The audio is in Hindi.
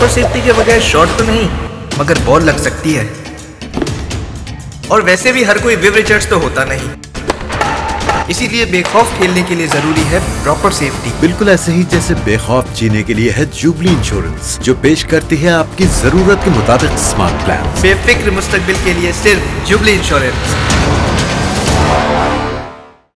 प्रॉपर सेफ्टी के बगैर शॉट तो नहीं, मगर बॉल लग सकती है। और वैसे भी हर कोई विव रिचर्ड्स तो होता नहीं, इसीलिए बेखौफ खेलने के लिए जरूरी है प्रॉपर सेफ्टी। बिल्कुल ऐसे ही जैसे बेखौफ जीने के लिए है जुबली इंश्योरेंस, जो पेश करती है आपकी जरूरत के मुताबिक स्मार्ट प्लान। बेफिक्र मुस्तकबिल के लिए सिर्फ जुबली इंश्योरेंस।